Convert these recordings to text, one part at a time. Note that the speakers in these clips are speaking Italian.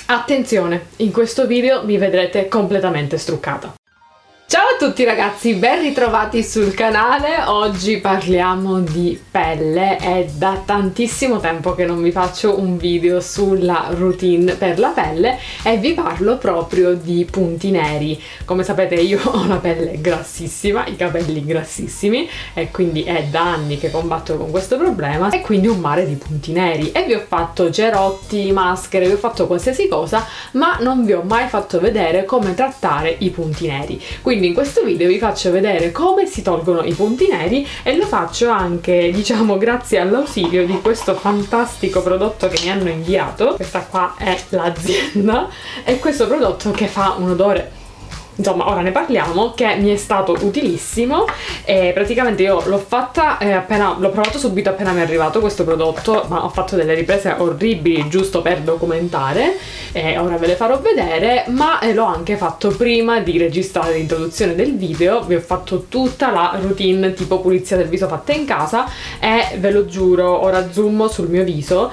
Attenzione, in questo video mi vedrete completamente struccata. Ciao a tutti ragazzi, ben ritrovati sul canale. Oggi parliamo di pelle. È da tantissimo tempo che non vi faccio un video sulla routine per la pelle e vi parlo proprio di punti neri. Come sapete io ho la pelle grassissima, i capelli grassissimi e quindi è da anni che combatto con questo problema e quindi un mare di punti neri. E vi ho fatto cerotti, maschere, vi ho fatto qualsiasi cosa, ma non vi ho mai fatto vedere come trattare i punti neri. Quindi in questo video vi faccio vedere come si tolgono i punti neri e lo faccio anche, diciamo, grazie all'ausilio di questo fantastico prodotto che mi hanno inviato. Questa qua è l'azienda e questo prodotto che fa un odore, insomma, ora ne parliamo, che mi è stato utilissimo e praticamente io l'ho fatta l'ho provato subito appena mi è arrivato questo prodotto, ma ho fatto delle riprese orribili giusto per documentare e ora ve le farò vedere, ma l'ho anche fatto prima di registrare l'introduzione del video. Vi ho fatto tutta la routine tipo pulizia del viso fatta in casa e ve lo giuro, ora zoom sul mio viso,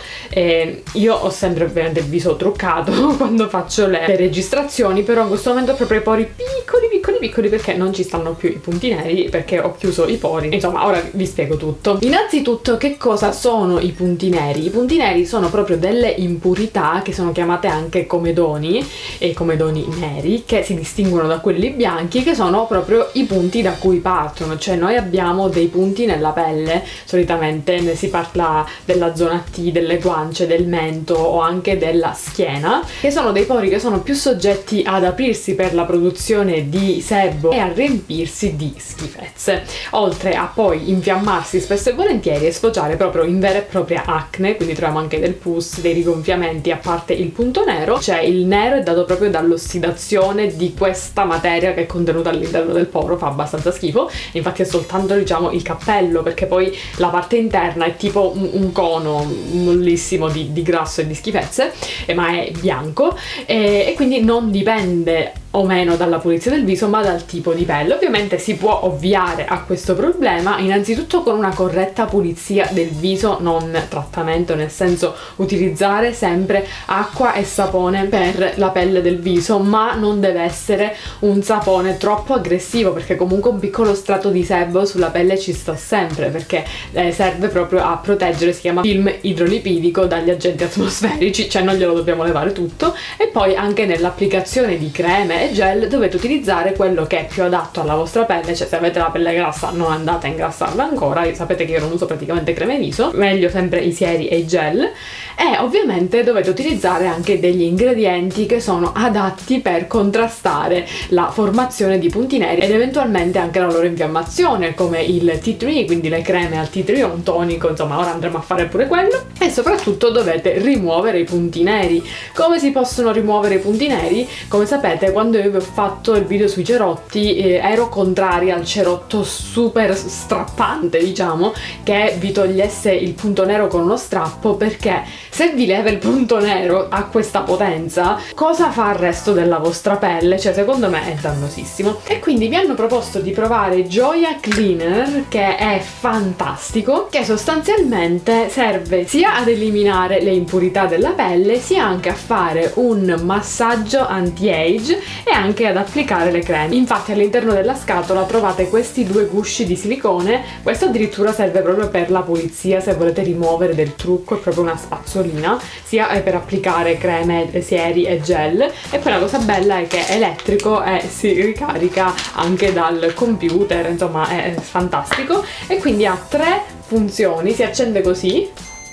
io ho sempre ovviamente il viso truccato quando faccio le registrazioni, però in questo momento ho proprio i pori piccoli perché non ci stanno più i punti neri perché ho chiuso i pori. Insomma, ora vi spiego tutto. Innanzitutto, che cosa sono i punti neri? I punti neri sono proprio delle impurità che sono chiamate anche comedoni e comedoni neri, che si distinguono da quelli bianchi, che sono proprio i punti da cui partono. Cioè noi abbiamo dei punti nella pelle, solitamente ne si parla della zona T, delle guance, del mento o anche della schiena, che sono dei pori che sono più soggetti ad aprirsi per la produzione di sebo e a riempirsi di schifezze, oltre a poi infiammarsi spesso e volentieri e sfociare proprio in vera e propria acne. Quindi troviamo anche del pus, dei rigonfiamenti, a parte il punto nero. Cioè il nero è dato proprio dall'ossidazione di questa materia che è contenuta all'interno del poro, fa abbastanza schifo, infatti è soltanto, diciamo, il cappello, perché poi la parte interna è tipo un cono mollissimo di grasso e di schifezze, ma è bianco e quindi non dipende o meno dalla pulizia del viso, ma dal tipo di pelle. Ovviamente si può ovviare a questo problema innanzitutto con una corretta pulizia del viso, non trattamento, nel senso utilizzare sempre acqua e sapone per la pelle del viso, ma non deve essere un sapone troppo aggressivo, perché comunque un piccolo strato di sebo sulla pelle ci sta sempre, perché serve proprio a proteggere, si chiama film idrolipidico, dagli agenti atmosferici, cioè non glielo dobbiamo levare tutto. E poi anche nell'applicazione di creme e gel dovete utilizzare quello che è più adatto alla vostra pelle. Cioè se avete la pelle grassa non andate a ingrassarla ancora, sapete che io non uso praticamente creme viso, meglio sempre i sieri e i gel. E ovviamente dovete utilizzare anche degli ingredienti che sono adatti per contrastare la formazione di punti neri ed eventualmente anche la loro infiammazione, come il tea tree, quindi le creme al tea tree, un tonico, insomma ora andremo a fare pure quello. E soprattutto dovete rimuovere i punti neri. Come si possono rimuovere i punti neri? Come sapete, quando io vi ho fatto il video sui cerotti ero contraria al cerotto super strappante, diciamo, che vi togliesse il punto nero con uno strappo, perché se vi leva il punto nero a questa potenza, cosa fa il resto della vostra pelle? Cioè secondo me è dannosissimo. E quindi vi hanno proposto di provare Gioia Cleaner, che è fantastico, che sostanzialmente serve sia ad eliminare le impurità della pelle, sia anche a fare un massaggio anti-age e anche ad applicare le creme. Infatti all'interno della scatola trovate questi due gusci di silicone. Questo addirittura serve proprio per la pulizia, se volete rimuovere del trucco, è proprio una spazzolina, sia per applicare creme, sieri e gel. E poi la cosa bella è che è elettrico e si ricarica anche dal computer, insomma è fantastico. E quindi ha tre funzioni, si accende così.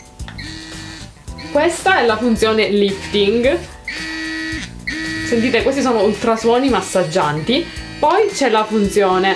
Questa è la funzione lifting. Sentite, questi sono ultrasuoni massaggianti. Poi c'è la funzione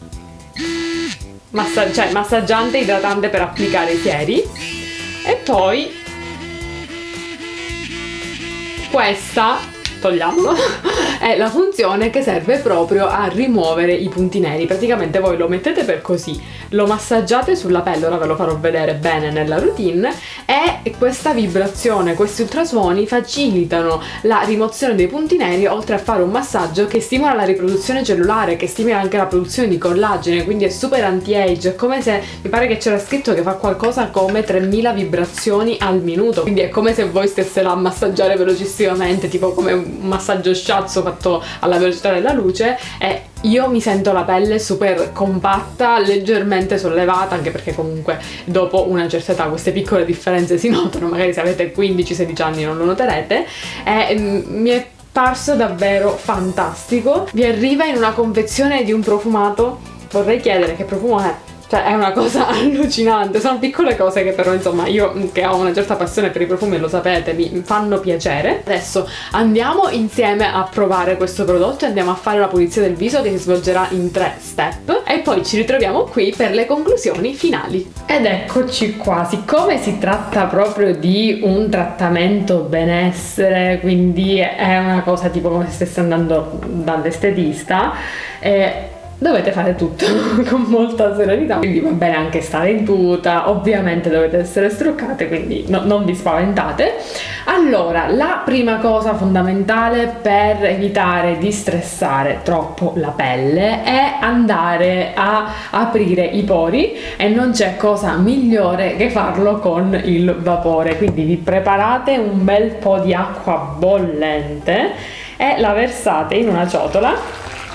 massaggiante idratante per applicare i sieri. E poi questa, togliamolo, è la funzione che serve proprio a rimuovere i punti neri. Praticamente voi lo mettete per così, lo massaggiate sulla pelle, ora ve lo farò vedere bene nella routine, e questa vibrazione, questi ultrasuoni facilitano la rimozione dei punti neri, oltre a fare un massaggio che stimola la riproduzione cellulare, che stimola anche la produzione di collagene, quindi è super anti-age. È come se, mi pare che c'era scritto che fa qualcosa come 3000 vibrazioni al minuto, quindi è come se voi stesse là a massaggiare velocissimamente, tipo come un massaggio shiatsu fatto alla velocità della luce, e io mi sento la pelle super compatta, leggermente sollevata, anche perché comunque dopo una certa età queste piccole differenze si notano, magari se avete 15-16 anni non lo noterete, e mi è parso davvero fantastico. Vi arriva in una confezione di un profumato, vorrei chiedere che profumo è. Cioè è una cosa allucinante, sono piccole cose che però insomma io che ho una certa passione per i profumi, lo sapete, mi fanno piacere. Adesso andiamo insieme a provare questo prodotto e andiamo a fare la pulizia del viso, che si svolgerà in 3 step, e poi ci ritroviamo qui per le conclusioni finali. Ed eccoci qua. Siccome si tratta proprio di un trattamento benessere, quindi è una cosa tipo come se stesse andando dall'estetista, dovete fare tutto con molta serenità, quindi va bene anche stare in tuta, ovviamente dovete essere struccate, quindi non vi spaventate. Allora, la prima cosa fondamentale per evitare di stressare troppo la pelle è andare a aprire i pori, e non c'è cosa migliore che farlo con il vapore. Quindi vi preparate un bel po' di acqua bollente e la versate in una ciotola.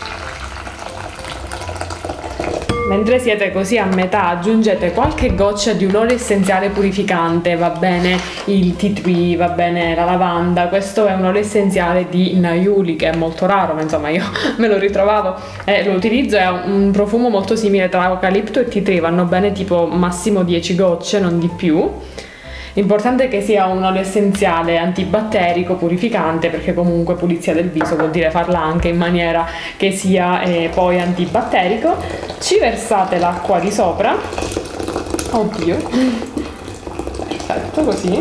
Mentre siete così a metà, aggiungete qualche goccia di un olio essenziale purificante, va bene il tea tree, va bene la lavanda. Questo è un olio essenziale di Naiuli, che è molto raro, ma insomma io me lo ritrovavo e lo utilizzo. È un profumo molto simile tra eucalipto e tea tree, vanno bene tipo massimo 10 gocce, non di più. L'importante è che sia un olio essenziale antibatterico, purificante, perché comunque pulizia del viso vuol dire farla anche in maniera che sia poi antibatterico. Ci versate l'acqua di sopra. Oddio. Perfetto, così.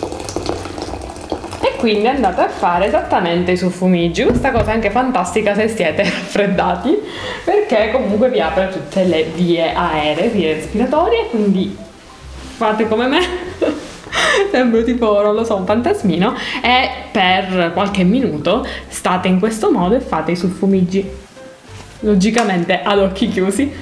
E quindi andate a fare esattamente i suffumigi. Questa cosa è anche fantastica se siete raffreddati, perché comunque vi apre tutte le vie aeree, vie respiratorie, quindi fate come me. Sembro tipo, non lo so, un fantasmino, e per qualche minuto state in questo modo e fate i suffumigi, logicamente ad occhi chiusi.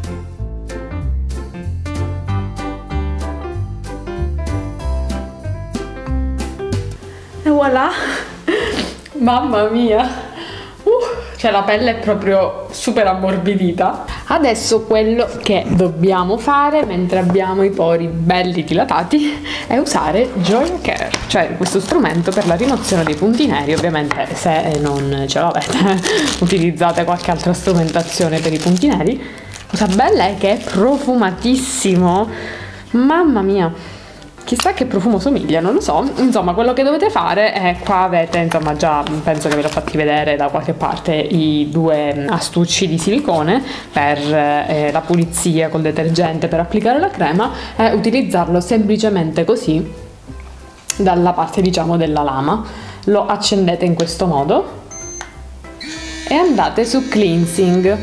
E voilà, mamma mia, cioè la pelle è proprio super ammorbidita. Adesso quello che dobbiamo fare mentre abbiamo i pori belli dilatati è usare Joy Care, cioè questo strumento per la rimozione dei punti neri. Ovviamente se non ce l'avete utilizzate qualche altra strumentazione per i punti neri. La cosa bella è che è profumatissimo, mamma mia. Chissà che profumo somiglia, non lo so. Insomma, quello che dovete fare è, qua avete, insomma, già penso che ve l'ho fatti vedere da qualche parte, i 2 astucci di silicone per la pulizia col detergente per applicare la crema, e utilizzarlo semplicemente così dalla parte, diciamo, della lama. Lo accendete in questo modo e andate su cleansing.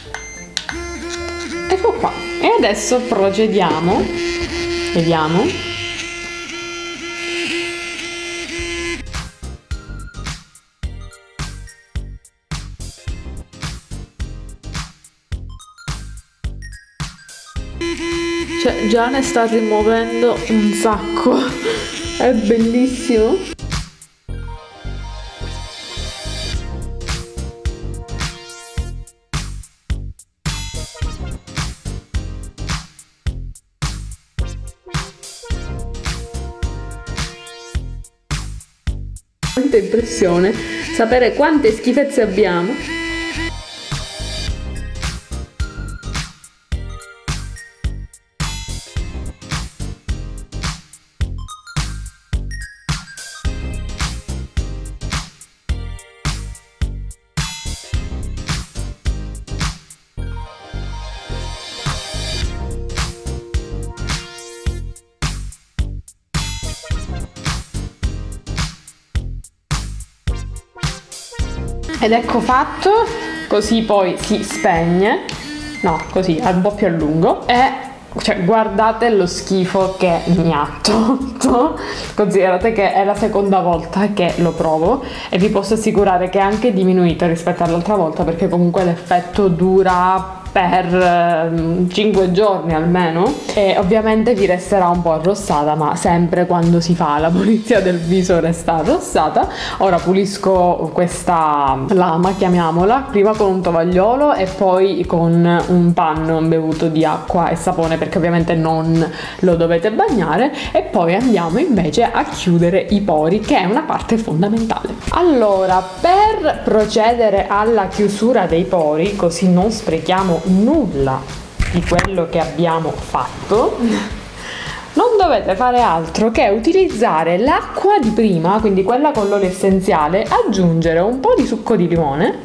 Ecco qua. E adesso procediamo. Vediamo. Cioè, già ne sta rimuovendo un sacco, è bellissimo. Quanta impressione sapere quante schifezze abbiamo. ed ecco fatto, così poi si spegne, no, così un po' più a lungo, e cioè guardate lo schifo che mi ha tolto. Considerate che è la seconda volta che lo provo e vi posso assicurare che è anche diminuito rispetto all'altra volta, perché comunque l'effetto dura per 5 giorni almeno, e ovviamente vi resterà un po' arrossata, ma sempre quando si fa la pulizia del viso resta arrossata. Ora pulisco questa lama, chiamiamola, prima con un tovagliolo e poi con un panno imbevuto di acqua e sapone, perché ovviamente non lo dovete bagnare, e poi andiamo invece a chiudere i pori, che è una parte fondamentale. Allora, per procedere alla chiusura dei pori, così non sprechiamo nulla di quello che abbiamo fatto, non dovete fare altro che utilizzare l'acqua di prima, quindi quella con l'olio essenziale, aggiungere un po' di succo di limone,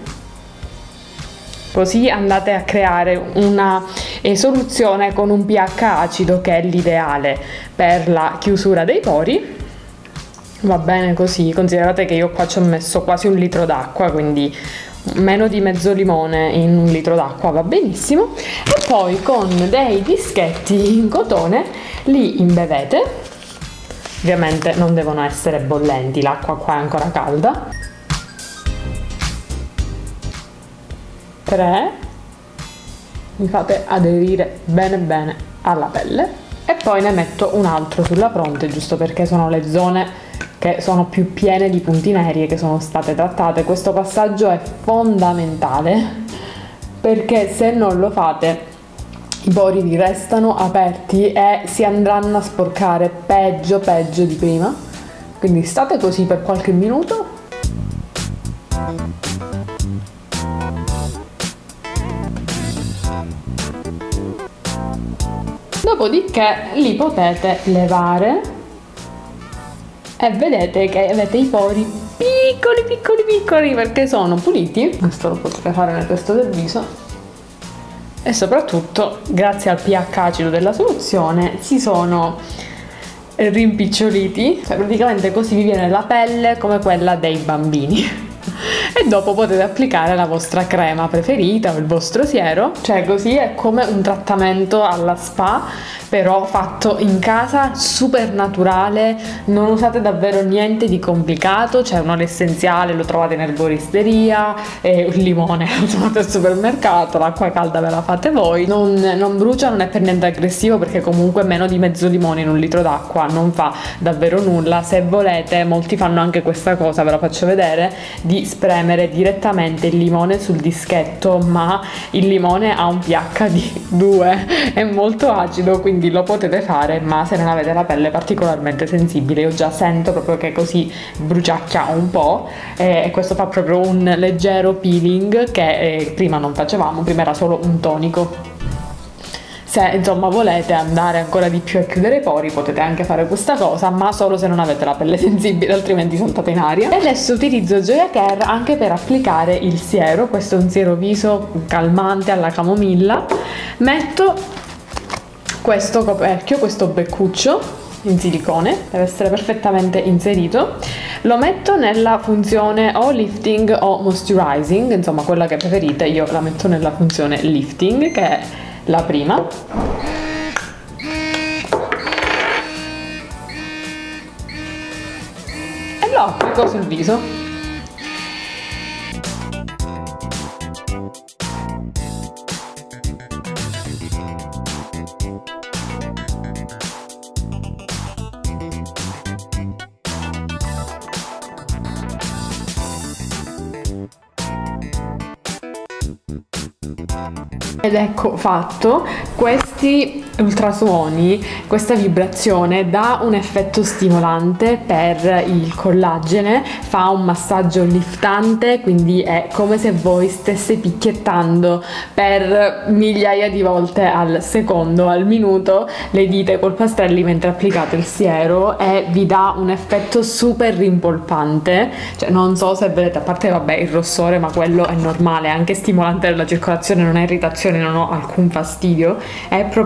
così andate a creare una soluzione con un pH acido, che è l'ideale per la chiusura dei pori. Va bene così. Considerate che io qua ci ho messo quasi 1 litro d'acqua, quindi meno di mezzo limone in 1 litro d'acqua va benissimo. E poi con dei dischetti in cotone li imbevete, ovviamente non devono essere bollenti, l'acqua qua è ancora calda. 3, mi fate aderire bene bene alla pelle, e poi ne metto un altro sulla fronte, giusto perché sono le zone che sono più piene di punti neri e che sono state trattate. Questo passaggio è fondamentale, perché se non lo fate i pori vi restano aperti e si andranno a sporcare peggio di prima. Quindi state così per qualche minuto. Dopodiché li potete levare e vedete che avete i pori piccoli perché sono puliti. Questo lo potete fare nel resto del viso, e soprattutto grazie al pH acido della soluzione si sono rimpiccioliti, cioè praticamente così vi viene la pelle come quella dei bambini. E dopo potete applicare la vostra crema preferita o il vostro siero, cioè così è come un trattamento alla spa, però fatto in casa, super naturale. Non usate davvero niente di complicato, c'è un olio essenziale, lo trovate in erboristeria, e un limone lo trovate al supermercato, l'acqua calda ve la fate voi, non brucia, non è per niente aggressivo, perché comunque meno di mezzo limone in 1 litro d'acqua non fa davvero nulla. Se volete, molti fanno anche questa cosa, ve la faccio vedere, di spremere direttamente il limone sul dischetto, ma il limone ha un pH di 2, è molto acido, quindi lo potete fare, ma se non avete la pelle particolarmente sensibile. Io già sento proprio che così bruciacchia un po', e questo fa proprio un leggero peeling che prima non facevamo, prima era solo un tonico. Se insomma volete andare ancora di più a chiudere i pori, potete anche fare questa cosa, ma solo se non avete la pelle sensibile, altrimenti saltate in aria. E adesso utilizzo Joya Care anche per applicare il siero. Questo è un siero viso calmante alla camomilla. Metto questo coperchio, questo beccuccio in silicone, deve essere perfettamente inserito. Lo metto nella funzione o lifting o moisturizing, insomma quella che preferite. Io la metto nella funzione lifting, che è la prima. E lo applico sul viso. Ed ecco fatto. Questi ultrasuoni, questa vibrazione dà un effetto stimolante per il collagene, fa un massaggio liftante, quindi è come se voi stesse picchiettando per migliaia di volte al secondo, al minuto, le dita col pastelli mentre applicate il siero, e vi dà un effetto super rimpolpante. Cioè non so se vedete, a parte vabbè il rossore, ma quello è normale, è anche stimolante della circolazione, non è irritazione, non ho alcun fastidio, è proprio stimolante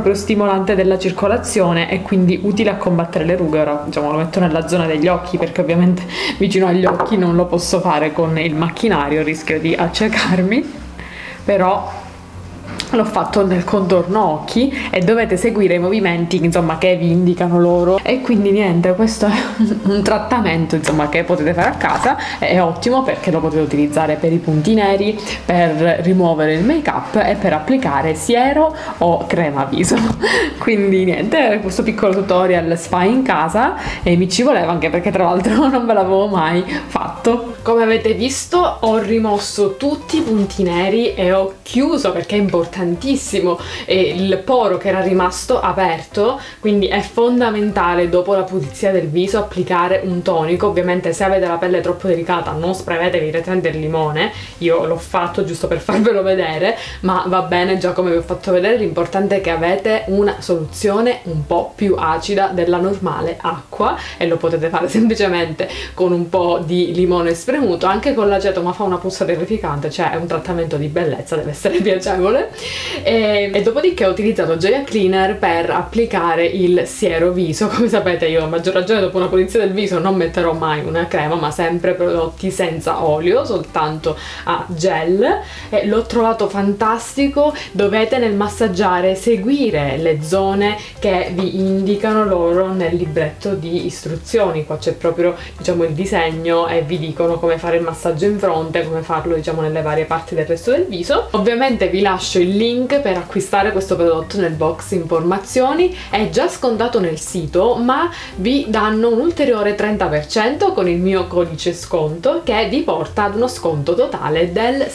stimolante della circolazione e quindi utile a combattere le rughe. Ora diciamo lo metto nella zona degli occhi perché ovviamente vicino agli occhi non lo posso fare con il macchinario, rischio di accecarmi, però l'ho fatto nel contorno occhi e dovete seguire i movimenti insomma che vi indicano loro, e quindi niente, questo è un trattamento insomma che potete fare a casa, è ottimo perché lo potete utilizzare per i punti neri, per rimuovere il make up e per applicare siero o crema viso. Quindi niente, questo piccolo tutorial spa in casa, e mi ci voleva anche perché tra l'altro non ve l'avevo mai fatto. Come avete visto ho rimosso tutti i punti neri e ho chiuso, perché è importantissimo, il poro che era rimasto aperto, quindi è fondamentale dopo la pulizia del viso applicare un tonico. Ovviamente se avete la pelle troppo delicata non spremetevi direttamente il limone, io l'ho fatto giusto per farvelo vedere, ma va bene già come vi ho fatto vedere. L'importante è che avete una soluzione un po' più acida della normale acqua, e lo potete fare semplicemente con un po' di limone spremuto, anche con l'aceto, ma fa una puzza terrificante, cioè è un trattamento di bellezza, deve essere piacevole. E dopodiché ho utilizzato Gioia Cleaner per applicare il siero viso. Come sapete io a maggior ragione dopo una pulizia del viso non metterò mai una crema, ma sempre prodotti senza olio, soltanto a gel, e l'ho trovato fantastico. Dovete nel massaggiare seguire le zone che vi indicano loro nel libretto di istruzioni. Qua c'è proprio diciamo il disegno e vi dicono come fare il massaggio in fronte, come farlo diciamo nelle varie parti del resto del viso. Ovviamente vi lascio il link per acquistare questo prodotto nel box informazioni, è già scontato nel sito ma vi danno un ulteriore 30% con il mio codice sconto, che vi porta ad uno sconto totale del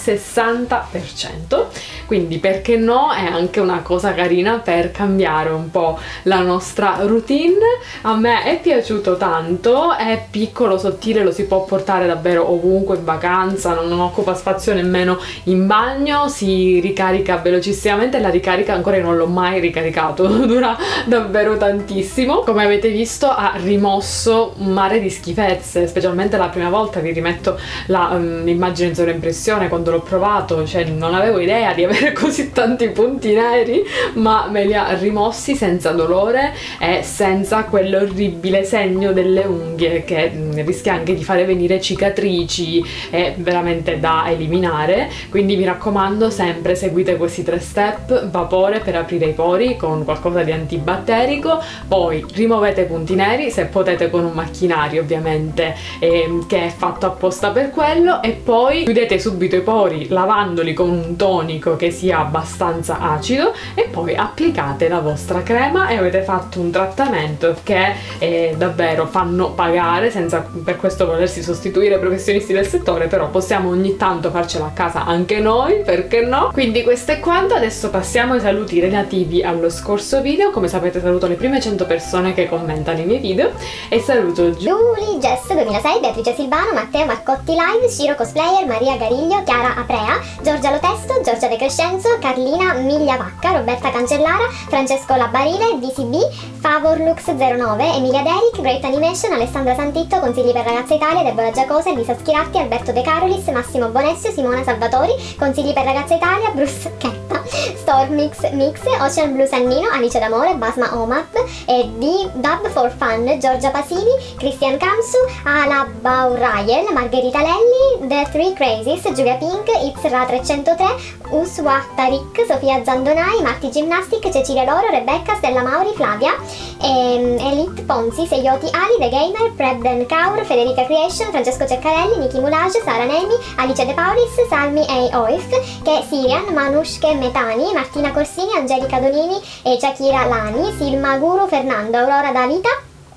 60%, quindi perché no, è anche una cosa carina per cambiare un po' la nostra routine. A me è piaciuto tanto, è piccolo, sottile, lo si può portare davvero ovunque in vacanza, non occupa spazio nemmeno in bagno, si ricarica velocissimamente. La ricarica ancora io non l'ho mai ricaricato, dura davvero tantissimo. Come avete visto ha rimosso un mare di schifezze, specialmente la prima volta. Vi rimetto l'immagine in sovraimpressione quando l'ho provato, cioè non avevo idea di avere così tanti punti neri, ma me li ha rimossi senza dolore e senza quell'orribile segno delle unghie che rischia anche di fare venire cicatrici, è veramente da eliminare. Quindi mi raccomando, sempre seguite questi 3 step: vapore per aprire i pori con qualcosa di antibatterico, poi rimuovete i punti neri se potete con un macchinario ovviamente che è fatto apposta per quello, e poi chiudete subito i pori lavandoli con un tonico che sia abbastanza acido, e poi applicate la vostra crema e avete fatto un trattamento che davvero fanno pagare, senza per questo volersi sostituire ai professionisti del settore, però possiamo ogni tanto farcela a casa anche noi, perché no? Quindi questo è quanto. Adesso passiamo ai saluti relativi allo scorso video. Come sapete saluto le prime 100 persone che commentano i miei video, e saluto Giulia Jess 2006, Beatrice Silvano, Matteo Marcotti Live, Ciro Cosplayer, Maria Gariglio, Chiara Aprea, Giorgia Lotesto, Giorgia De Crescenzo, Carlina Migliavacca, Roberta Cancellara, Francesco Labbarile, DCB, Favorlux 09, Emilia Deric, Great Animation, Alessandra Santitto, Consigli per Ragazze Italia, Deborah Giacosa, Elisa Schiratti, Alberto De Carolis, Massimo Bonessio, Simona Salvatori, Consigli per Ragazze Italia, Bruce Chetta, Stormix Mix, Ocean Blue Sannino, Alice D'Amore, Basma Omap, e Dub for Fun, Giorgia Pasini, Christian Kamsu, Ala Baurayel, Margherita Lelli, The Three Crazies, Giulia Pink, Itzra 303, Uswa Tarik, Sofia Zandonai, Marti Gymnastic, Cecilia Loro, Rebecca, Stella Mauri, Flavia, Elite Ponzi, Seioti Ali, The Gamer, Preben Kaur, Federica Creation, Francesco Ceccarelli, Niki Mulage, Sara Nemi, Alice De Paulis, Salmi A. Oif, Che Sirian, Manushke Metani, Martina Corsini, Angelica Donini e Shakira Lani, Silma Guru, Fernando, Aurora Dalita,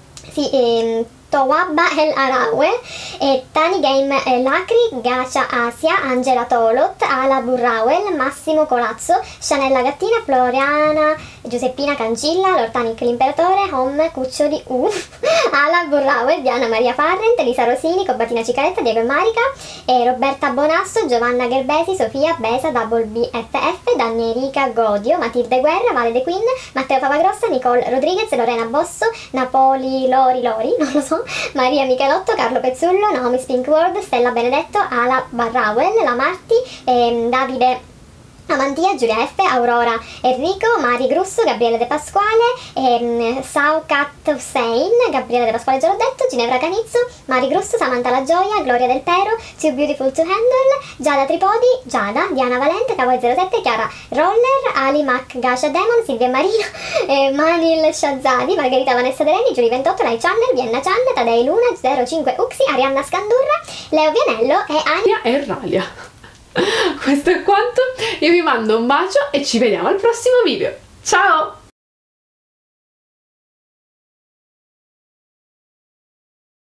Towabba El Arawe, Tani Game Lacri, Gacia Asia, Angela Tolot, Ala Burrawel, Massimo Colazzo, Chanella Gattina, Floriana, Giuseppina Cancilla, Lortanic l'Imperatore, Home, Cuccioli U, Ala Burrawel, Diana Maria Farrent, Lisa Rosini, Cobatina Cicaretta, Diego e Marica, Roberta Bonasso, Giovanna Gerbesi, Sofia Besa, Double BFF, Danierica Godio, Matilde Guerra, Vale De Queen, Matteo Favagrossa, Nicole Rodriguez, Lorena Bosso, Napoli Lori, non lo so, Maria Michelotto, Carlo Pezzullo, Naomi Spinkworld, Stella Benedetto, Ala Barrawell, La Marti, Davide Amantia, Giulia F, Aurora Enrico, Mari Grusso, Gabriele De Pasquale, Saukat Hussein, Gabriele De Pasquale già l'ho detto, Ginevra Canizzo, Mari Grusso, Samantha La Gioia, Gloria Del Pero, Too Beautiful to Handle, Giada Tripodi, Giada, Diana Valente, Cavoi 07, Chiara Roller, Ali Mac Gasha Demon, Silvia Marino, Manil Shazadi, Margherita Vanessa Dereni, Giuri 28, Lai Channel, Vienna Channel, Tadei Luna, 05 Uxi, Arianna Scandurra, Leo Vianello e Ania e Ralia. Questo è quanto, io vi mando un bacio e ci vediamo al prossimo video. Ciao!